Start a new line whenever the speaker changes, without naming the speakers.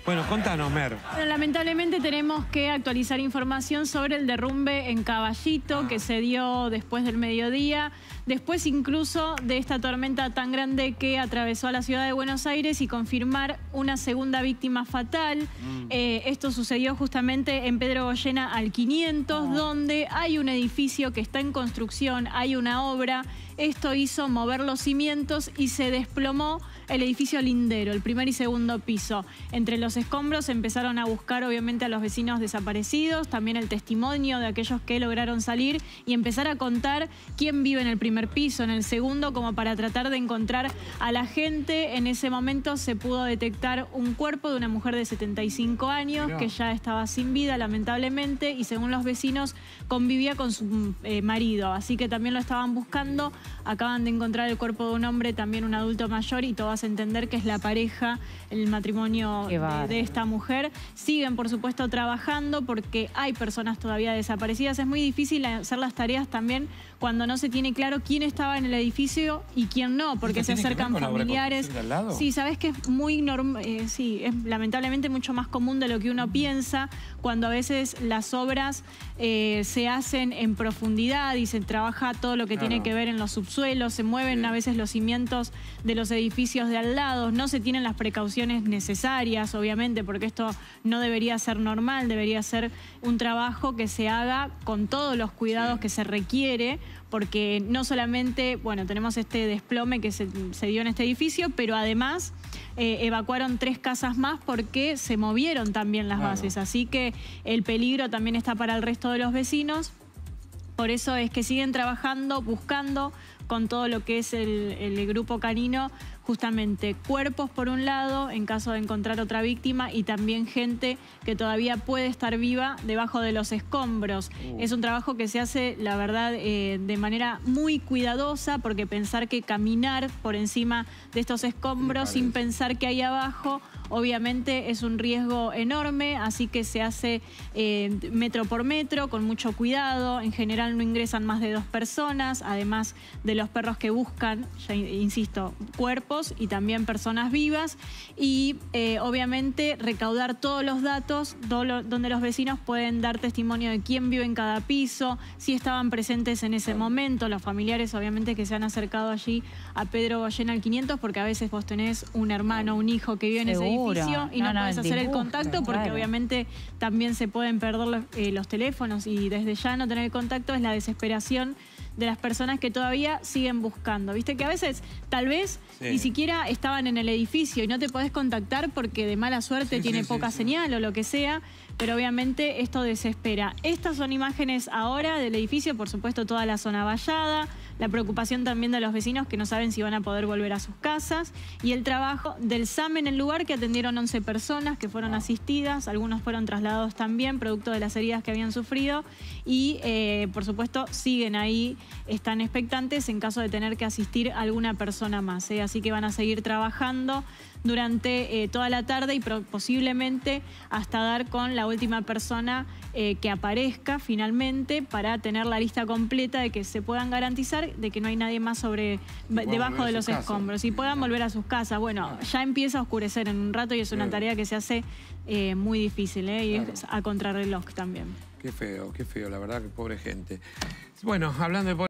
Bueno, contanos, Mer.
Bueno, lamentablemente tenemos que actualizar información sobre el derrumbe en Caballito que se dio después del mediodía, después incluso de esta tormenta tan grande que atravesó a la ciudad de Buenos Aires y confirmar una segunda víctima fatal. Esto sucedió justamente en Pedro Goyena al 500, donde hay un edificio que está en construcción, hay una obra. Esto hizo mover los cimientos y se desplomó el edificio lindero, el primer y segundo piso. Entre los escombros empezaron a buscar obviamente a los vecinos desaparecidos, también el testimonio de aquellos que lograron salir y empezar a contar quién vive en el primer piso, en el segundo, como para tratar de encontrar a la gente. En ese momento se pudo detectar un cuerpo de una mujer de 75 años que ya estaba sin vida, lamentablemente, y según los vecinos convivía con su marido, así que también lo estaban buscando. Acaban de encontrar el cuerpo de un hombre, también un adulto mayor, y todo hace entender que es la pareja, el matrimonio de esta mujer. Siguen, por supuesto, trabajando porque hay personas todavía desaparecidas. Es muy difícil hacer las tareas también cuando no se tiene claro quién estaba en el edificio y quién no, porque se acercan familiares. Sí, sabes que es muy normal, sí, es lamentablemente mucho más común de lo que uno piensa, cuando a veces las obras se hacen en profundidad y se trabaja todo lo que tiene que ver en los subsuelos, se mueven a veces los cimientos de los edificios de al lado, no se tienen las precauciones necesarias, obviamente, porque esto no debería ser normal, debería ser un trabajo que se haga con todos los cuidados que se requiere, porque no solamente, bueno, tenemos este desplome que se dio en este edificio, pero además evacuaron 3 casas más porque se movieron también las bases, así que el peligro también está para el resto de los vecinos. Por eso es que siguen trabajando, buscando con todo lo que es el grupo canino, justamente cuerpos por un lado, en caso de encontrar otra víctima, y también gente que todavía puede estar viva debajo de los escombros. Es un trabajo que se hace, la verdad, de manera muy cuidadosa, porque pensar que caminar por encima de estos escombros sin pensar qué hay abajo, obviamente es un riesgo enorme, así que se hace metro por metro, con mucho cuidado. En general no ingresan más de 2 personas, además de los perros que buscan, ya insisto, cuerpos y también personas vivas, y obviamente recaudar todos los datos donde los vecinos pueden dar testimonio de quién vive en cada piso, si estaban presentes en ese momento, los familiares obviamente que se han acercado allí a Pedro Goyena al 500, porque a veces vos tenés un hermano, un hijo que vive en ese edificio y no podés hacer el contacto porque obviamente también se pueden perder los teléfonos, y desde ya no tener contacto es la desesperación de las personas que todavía siguen buscando. Viste que a veces, tal vez, ni siquiera estaban en el edificio y no te podés contactar porque de mala suerte tiene poca señal o lo que sea, pero obviamente esto desespera. Estas son imágenes ahora del edificio, por supuesto toda la zona vallada, la preocupación también de los vecinos que no saben si van a poder volver a sus casas, y el trabajo del SAM en el lugar, que atendieron 11 personas que fueron asistidas, algunos fueron trasladados también, producto de las heridas que habían sufrido, y por supuesto siguen ahí, están expectantes en caso de tener que asistir a alguna persona más, así que van a seguir trabajando durante toda la tarde y posiblemente hasta dar con la última persona que aparezca finalmente, para tener la lista completa de que se puedan garantizar de que no hay nadie más debajo de los escombros y puedan volver a sus casas. Bueno, ya empieza a oscurecer en un rato y es una tarea que se hace muy difícil, y es a contrarreloj también.
Qué feo, la verdad, que pobre gente. Bueno, hablando de